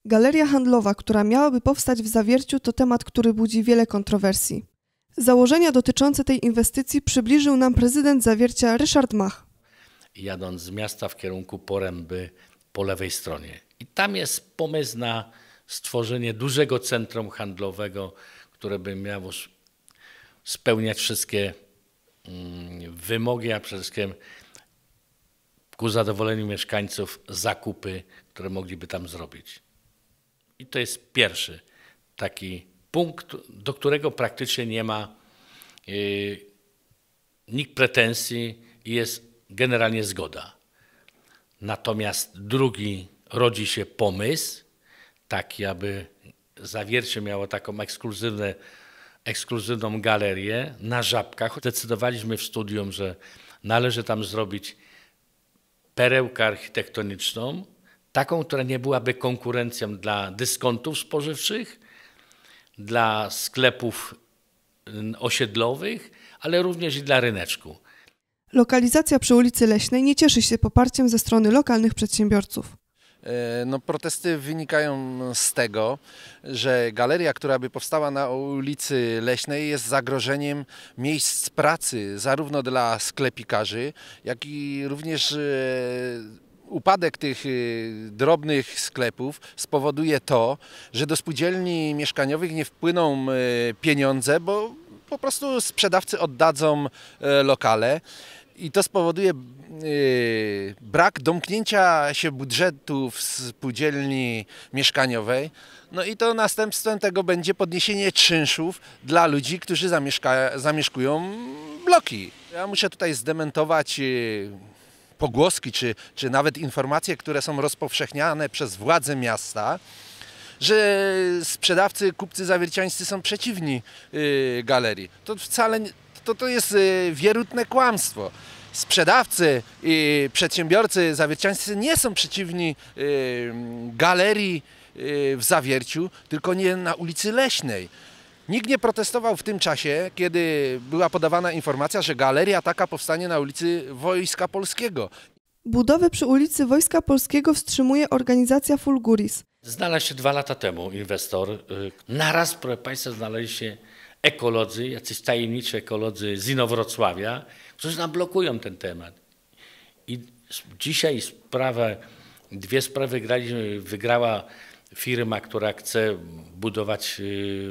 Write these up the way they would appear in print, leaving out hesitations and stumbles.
Galeria handlowa, która miałaby powstać w Zawierciu, to temat, który budzi wiele kontrowersji. Założenia dotyczące tej inwestycji przybliżył nam prezydent Zawiercia Ryszard Mach. Jadąc z miasta w kierunku Poręby po lewej stronie. I tam jest pomysł na stworzenie dużego centrum handlowego, które by miało spełniać wszystkie wymogi, a przede wszystkim ku zadowoleniu mieszkańców zakupy, które mogliby tam zrobić. I to jest pierwszy taki punkt, do którego praktycznie nie ma nikt pretensji i jest generalnie zgoda. Natomiast drugi rodzi się pomysł, taki aby Zawiercie miało taką ekskluzywną galerię na Żabkach. Zdecydowaliśmy w studium, że należy tam zrobić perełkę architektoniczną, taką, która nie byłaby konkurencją dla dyskontów spożywczych, dla sklepów osiedlowych, ale również i dla ryneczku. Lokalizacja przy ulicy Leśnej nie cieszy się poparciem ze strony lokalnych przedsiębiorców. Protesty wynikają z tego, że galeria, która by powstała na ulicy Leśnej, jest zagrożeniem miejsc pracy zarówno dla sklepikarzy, jak i również upadek tych drobnych sklepów spowoduje to, że do spółdzielni mieszkaniowych nie wpłyną pieniądze, bo po prostu sprzedawcy oddadzą lokale. I to spowoduje brak domknięcia się budżetu w spółdzielni mieszkaniowej. No i to następstwem tego będzie podniesienie czynszów dla ludzi, którzy zamieszkują bloki. Ja muszę tutaj zdementować pogłoski czy nawet informacje, które są rozpowszechniane przez władze miasta, że sprzedawcy, kupcy zawierciańscy są przeciwni galerii. To wcale to jest wierutne kłamstwo. Sprzedawcy i przedsiębiorcy zawierciańscy nie są przeciwni galerii w Zawierciu, tylko nie na ulicy Leśnej. Nikt nie protestował w tym czasie, kiedy była podawana informacja, że galeria taka powstanie na ulicy Wojska Polskiego. Budowę przy ulicy Wojska Polskiego wstrzymuje organizacja Fulguris. Znalazł się 2 lata temu inwestor. Naraz, proszę Państwa, znaleźli się ekolodzy, jacyś tajemniczy ekolodzy z Inowrocławia, którzy nam blokują ten temat. I dzisiaj dwie sprawy wygrała firma, która chce budować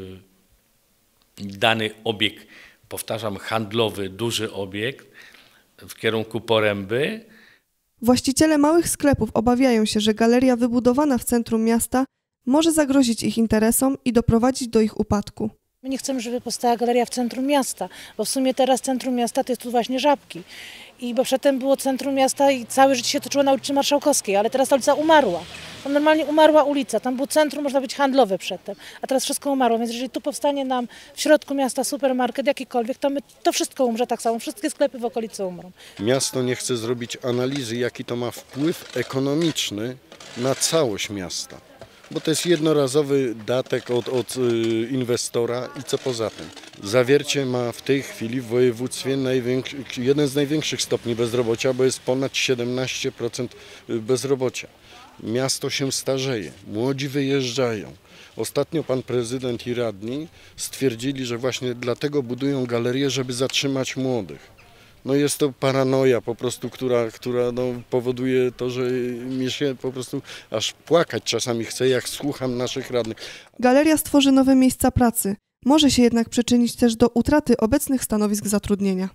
dany obiekt, powtarzam, handlowy, duży obiekt w kierunku Poręby. Właściciele małych sklepów obawiają się, że galeria wybudowana w centrum miasta może zagrozić ich interesom i doprowadzić do ich upadku. My nie chcemy, żeby powstała galeria w centrum miasta, bo w sumie teraz centrum miasta to jest tu właśnie Żabki. Bo przedtem było centrum miasta i całe życie się toczyło na ulicy Marszałkowskiej, ale teraz ta ulica umarła. Tam normalnie umarła ulica, tam było centrum, można być handlowe przedtem, a teraz wszystko umarło, więc jeżeli tu powstanie nam w środku miasta supermarket jakikolwiek, to wszystko umrze tak samo, wszystkie sklepy w okolicy umrą. Miasto nie chce zrobić analizy, jaki to ma wpływ ekonomiczny na całość miasta. Bo to jest jednorazowy datek od inwestora i co poza tym. Zawiercie ma w tej chwili w województwie jeden z największych stopni bezrobocia, bo jest ponad 17% bezrobocia. Miasto się starzeje, młodzi wyjeżdżają. Ostatnio pan prezydent i radni stwierdzili, że właśnie dlatego budują galerię, żeby zatrzymać młodych. No jest to paranoja po prostu, która powoduje to, że mnie się po prostu aż płakać czasami chce, jak słucham naszych radnych. Galeria stworzy nowe miejsca pracy. Może się jednak przyczynić też do utraty obecnych stanowisk zatrudnienia.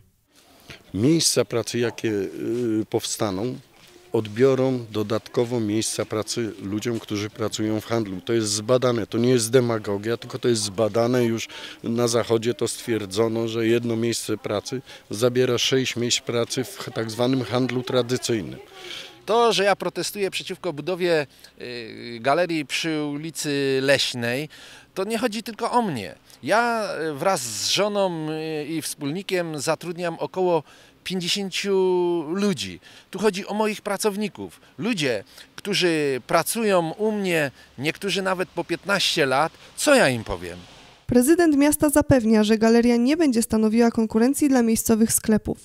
Miejsca pracy, jakie powstaną, odbiorą dodatkowo miejsca pracy ludziom, którzy pracują w handlu. To jest zbadane, to nie jest demagogia, tylko to jest zbadane. Już na Zachodzie to stwierdzono, że jedno miejsce pracy zabiera 6 miejsc pracy w tak zwanym handlu tradycyjnym. To, że ja protestuję przeciwko budowie galerii przy ulicy Leśnej, to nie chodzi tylko o mnie. Ja wraz z żoną i wspólnikiem zatrudniam około 50 ludzi. Tu chodzi o moich pracowników. Ludzie, którzy pracują u mnie, niektórzy nawet po 15 lat, co ja im powiem? Prezydent miasta zapewnia, że galeria nie będzie stanowiła konkurencji dla miejscowych sklepów.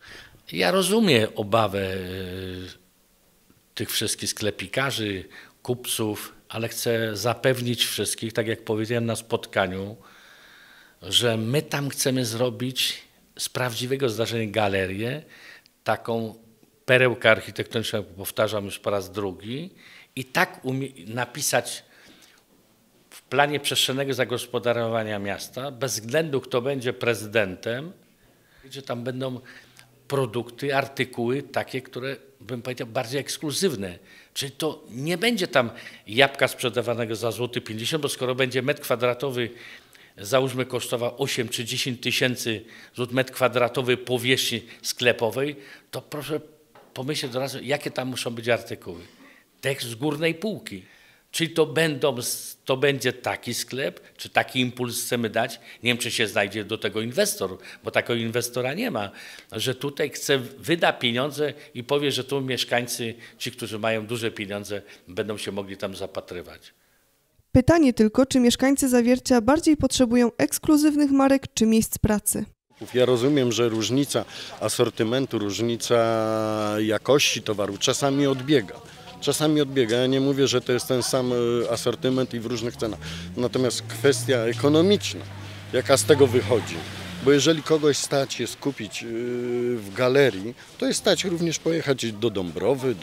Ja rozumiem obawę tych wszystkich sklepikarzy, kupców, ale chcę zapewnić wszystkich, tak jak powiedziałem na spotkaniu, że my tam chcemy zrobić z prawdziwego zdarzenia galerię, taką perełkę architektoniczną, powtarzam już po raz drugi, i tak napisać w planie przestrzennego zagospodarowania miasta, bez względu kto będzie prezydentem, że tam będą produkty, artykuły takie, które bym powiedział bardziej ekskluzywne. Czyli to nie będzie tam jabłka sprzedawanego za złoty 50, bo skoro będzie metr kwadratowy, załóżmy, kosztował 8 czy 10 tysięcy złotych metr kwadratowy powierzchni sklepowej, to proszę pomyśleć od razu, jakie tam muszą być artykuły. Tekst z górnej półki. Czyli to będzie taki sklep, czy taki impuls chcemy dać, nie wiem, czy się znajdzie do tego inwestor, bo takiego inwestora nie ma, że tutaj wyda pieniądze i powie, że tu mieszkańcy, ci, którzy mają duże pieniądze, będą się mogli tam zapatrywać. Pytanie tylko, czy mieszkańcy Zawiercia bardziej potrzebują ekskluzywnych marek czy miejsc pracy? Ja rozumiem, że różnica asortymentu, różnica jakości towaru czasami odbiega. Ja nie mówię, że to jest ten sam asortyment i w różnych cenach. Natomiast kwestia ekonomiczna, jaka z tego wychodzi. Bo jeżeli kogoś stać jest kupić w galerii, to jest stać również pojechać do Dąbrowy,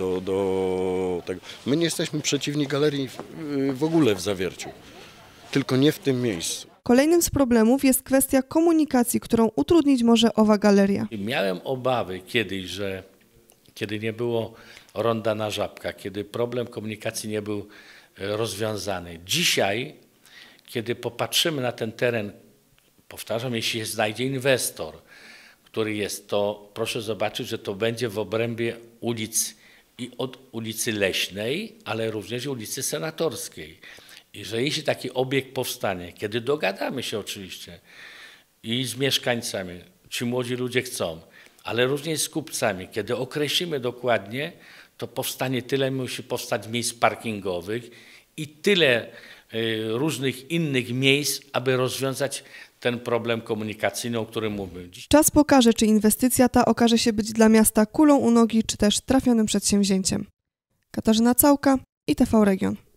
do tego. My nie jesteśmy przeciwni galerii w ogóle w Zawierciu, tylko nie w tym miejscu. Kolejnym z problemów jest kwestia komunikacji, którą utrudnić może owa galeria. Miałem obawy kiedyś, że kiedy nie było ronda na Żabkach, kiedy problem komunikacji nie był rozwiązany. Dzisiaj, kiedy popatrzymy na ten teren, powtarzam, jeśli się znajdzie inwestor, który jest, to proszę zobaczyć, że to będzie w obrębie ulic i od ulicy Leśnej, ale również ulicy Senatorskiej. I że jeśli taki obiekt powstanie, kiedy dogadamy się oczywiście i z mieszkańcami, ci młodzi ludzie chcą, ale również z kupcami, kiedy określimy dokładnie, to powstanie tyle, musi powstać miejsc parkingowych i tyle różnych innych miejsc, aby rozwiązać ten problem komunikacyjny, o którym mówimy dziś. Czas pokaże, czy inwestycja ta okaże się być dla miasta kulą u nogi, czy też trafionym przedsięwzięciem. Katarzyna Całka, ITV Region.